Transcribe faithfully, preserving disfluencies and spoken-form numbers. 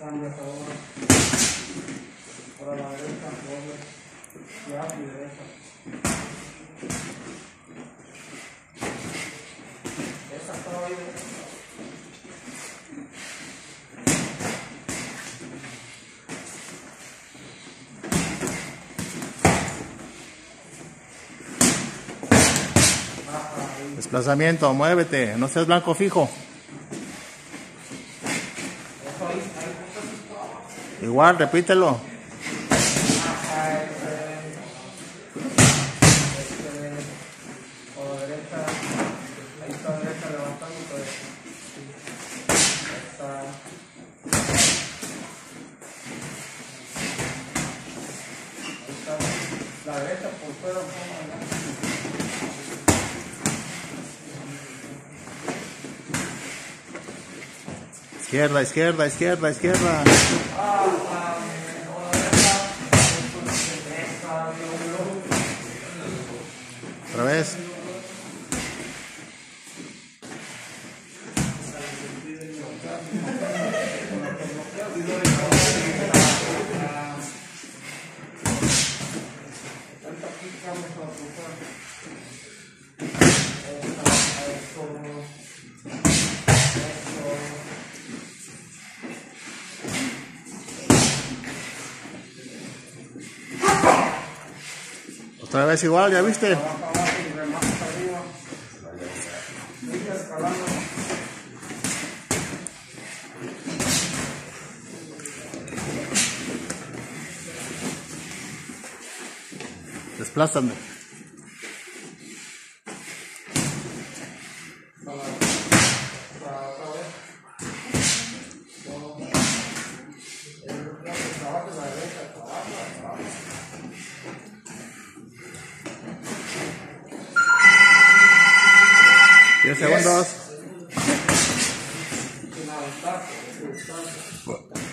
Cambia ahora. Para la derecha, doble. Ya, y derecha. Esa estaba ahí. Desplazamiento, muévete, no seas blanco fijo. Igual, repítelo. La derecha por fuera. Izquierda, izquierda, izquierda, izquierda. Otra vez. Otra vez igual, ¿ya viste? Desplázame. diez segundos.